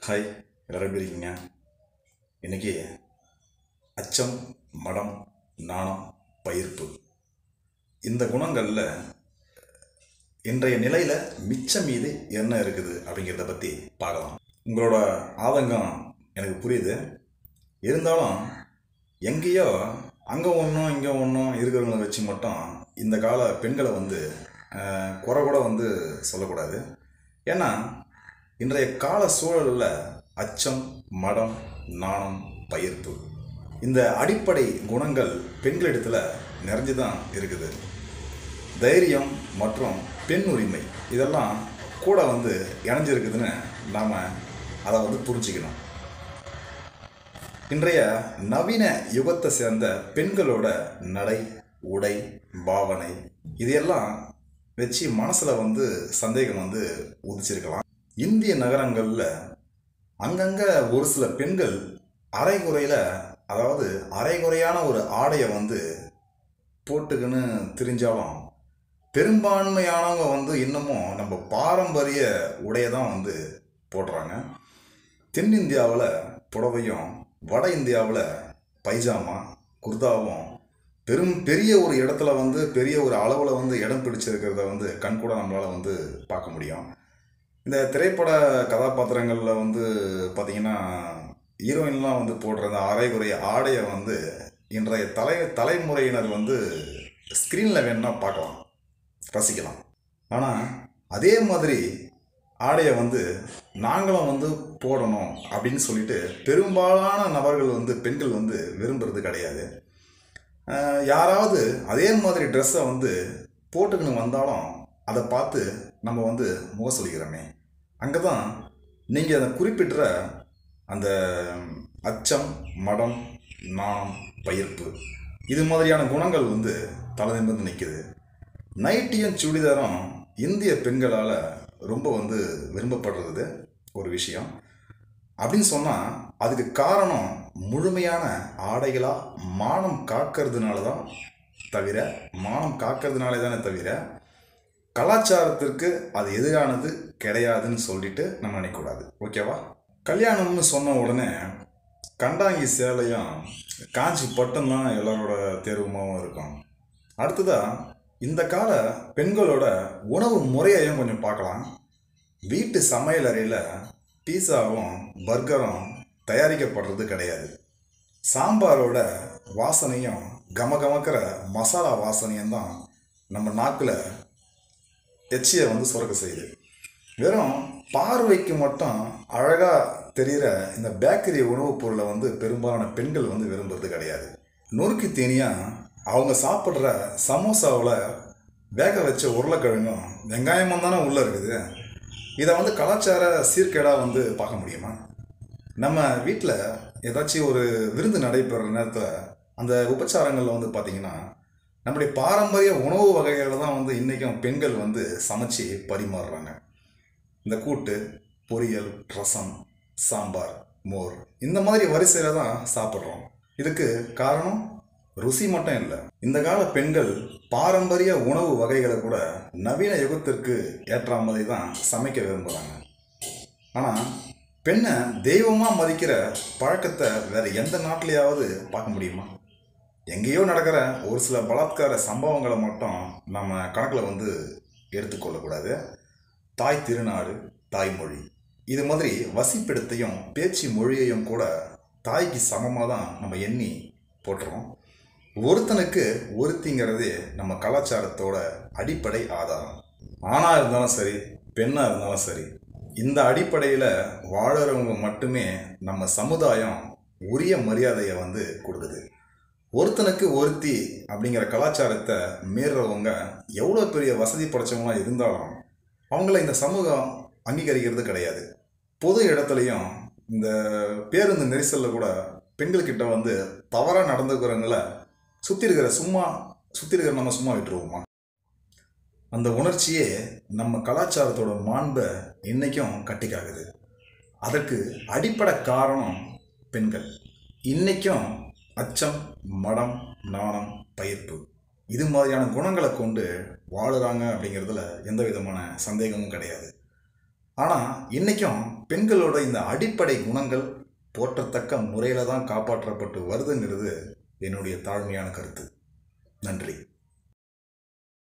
Hi, எல்லாரும் எப்படி இருக்கீங்க? இன்றைக்கி அச்சம், மடம், நாணம், பயிர்ப்பு இந்த குணங்களில் இன்றைய நிலையில் மிச்சம் மீது என்ன இருக்குது அப்படிங்கிறத பற்றி பார்க்கலாம். உங்களோட ஆதங்கம் எனக்கு புரியுது. இருந்தாலும் எங்கேயோ அங்கே ஒன்றும் இங்கே ஒன்றும் இருக்கிறவங்களை வச்சு மட்டும் இந்த கால பெண்களை குறை கூட சொல்லக்கூடாது. ஏன்னா இன்றைய கால சூழலில் அச்சம், மடம், நாணம், பயிர்ப்பு இந்த அடிப்படை குணங்கள் பெண்களிடத்தில் நிறைஞ்சு தான் இருக்குது. தைரியம் மற்றும் பெண் உரிமை இதெல்லாம் கூட இணைஞ்சிருக்குதுன்னு நாம் அதை புரிஞ்சுக்கணும். இன்றைய நவீன யுகத்தை சேர்ந்த பெண்களோட நடை, உடை, பாவனை இதையெல்லாம் வச்சு மனசில் சந்தேகம் உதிச்சிருக்கலாம். இந்திய நகரங்களில் அங்கங்கே ஒரு சில பெண்கள் அரைகுறையான ஒரு ஆடையை போட்டுக்குன்னு தெரிஞ்சாலும் பெரும்பான்மையானவங்க இன்னமும் நம்ம பாரம்பரிய உடையை தான் போடுறாங்க. தென்னிந்தியாவில் புடவையும், வட இந்தியாவில் பைஜாமா, குர்தாவும் பெரிய ஒரு இடத்துல பெரிய ஒரு அளவில் இடம் பிடிச்சிருக்கிறத கண்கூட நம்மளால் பார்க்க முடியும். இந்த திரைப்பட கதாபாத்திரங்களில் பார்த்திங்கன்னா ஹீரோயின்லாம் போடுற அந்த அரைகுறை ஆடையை இன்றைய தலைமுறையினர் ஸ்க்ரீனில் வேணுன்னா பார்க்கலாம், ரசிக்கலாம். ஆனால் அதே மாதிரி ஆடையை நாங்களும் போடணும் அப்படின்னு சொல்லிட்டு பெரும்பாலான நபர்கள் பெண்கள் விரும்புறது கிடையாது. யாராவது அதே மாதிரி ட்ரெஸ்ஸை போட்டுக்கின்னு வந்தாலும் அதை பார்த்து நம்ம முக சொல்லிக்கிறோமே. அங்கே தான் நீங்கள் அதை குறிப்பிட்ட அந்த அச்சம், மடம், நாணம், பயிர்ப்பு இது மாதிரியான குணங்கள் தலை நிமிர்ந்து நிற்குது. நைட்டியும் சுடிதாரும் இந்திய பெண்களால் ரொம்ப விரும்பப்படுறது ஒரு விஷயம். அப்படின்னு சொன்னால் அதுக்கு காரணம் முழுமையான ஆடைகளாக மானம் காக்கிறதுனாலே தானே தவிர கலாச்சாரத்திற்கு அது எதிரானது கிடையாதுன்னு சொல்லிட்டு நம்ம நினைக்கக்கூடாது. ஓகேவா? கல்யாணம்னு சொன்ன உடனே கண்டாங்கி சேலையும் காஞ்சி பட்டும் தான் எல்லாரோட தேர்வுமாகவும் இருக்கும். அடுத்ததாக இந்த கால பெண்களோட உணவு முறையையும் கொஞ்சம் பார்க்கலாம். வீட்டு சமையலறையில் பீஸாவும் பர்கரும் தயாரிக்கப்படுறது கிடையாது. சாம்பாரோட வாசனையும் கமகமக்கிற மசாலா வாசனையும் தான் நம்ம நாக்கில் எச்சியை சுரக்க செய்யுது. வெறும் பார்வைக்கு மட்டும் அழகாக தெரிகிற இந்த பேக்கரி உணவுப் பொருளை பெரும்பாலான பெண்கள் விரும்புறது கிடையாது. நொறுக்கி தீனியாக அவங்க சாப்பிட்ற சமோசாவில் வேக வச்ச உருளைக்கிழங்கும் வெங்காயமும் தானே உள்ளே இருக்குது. இதை கலாச்சார சீர்கேடாக பார்க்க முடியுமா? நம்ம வீட்டில் ஏதாச்சும் ஒரு விருந்து நடைபெறுற நேரத்தில் அந்த உபச்சாரங்களில் பார்த்திங்கன்னா நம்முடைய பாரம்பரிய உணவு வகைகளில் தான் இன்றைக்கும் பெண்கள் சமைச்சு பரிமாறுறாங்க. இந்த கூட்டு, பொரியல், ரசம், சாம்பார், மோர் இந்த மாதிரி வரிசையில் தான் சாப்பிட்றோம். இதுக்கு காரணம் ருசி மட்டும் இல்லை. இந்த கால பெண்கள் பாரம்பரிய உணவு வகைகளை கூட நவீன யுகத்திற்கு ஏற்ற மாதிரி தான் சமைக்க விரும்புகிறாங்க. ஆனால் பெண்ணை தெய்வமாக மதிக்கிற பழக்கத்தை வேறு எந்த நாட்டிலையாவது பார்க்க முடியுமா? எங்கேயோ நடக்கிற ஒரு சில பலாத்கார சம்பவங்களை மட்டும் நம்ம கணக்கில் எடுத்துக்கொள்ளக்கூடாது. தாய் திருநாடு, தாய்மொழி இது மாதிரி வசிப்பிடத்தையும் பேச்சு மொழியையும் கூட தாய்க்கு சமமாக தான் நம்ம எண்ணி போட்டுறோம். ஒருத்தனுக்கு ஒருத்திங்கிறதே நம்ம கலாச்சாரத்தோட அடிப்படை ஆதாரம். ஆணாக இருந்தாலும் சரி, பெண்ணாக இருந்தாலும் சரி, இந்த அடிப்படையில் வாழறவங்க மட்டுமே நம்ம சமுதாயம் உரிய மரியாதையை கொடுக்குது. ஒருத்தனுக்கு ஒருத்தி அப்படிங்கிற கலாச்சாரத்தை மீறுறவங்க எவ்வளோ பெரிய வசதி படைச்சவங்களாம் இருந்தாலும் அவங்கள இந்த சமூகம் அங்கீகரிக்கிறது கிடையாது. பொது இடத்துலையும் இந்த பேருந்து நெரிசலில் கூட பெண்கள்கிட்ட தவறாக நடந்துக்கிறவங்கள சுற்றி இருக்கிற நம்ம சும்மா விட்டுருவோமா? அந்த உணர்ச்சியே நம்ம கலாச்சாரத்தோட மாண்பை இன்றைக்கும் கட்டிக்காகுது. அதற்கு அடிப்படை காரணம் பெண்கள். இன்றைக்கும் அச்சம், மடம், நாணம், பயிர்ப்பு இது மாதிரியான குணங்களை கொண்டு வாழுறாங்க அப்படிங்கிறதுல எந்த விதமான சந்தேகமும் கிடையாது. ஆனால் இன்றைக்கும் பெண்களோட இந்த அடிப்படை குணங்கள் போற்றத்தக்க முறையில் தான் காப்பாற்றப்பட்டு வருதுங்கிறது என்னுடைய தாழ்மையான கருத்து. நன்றி.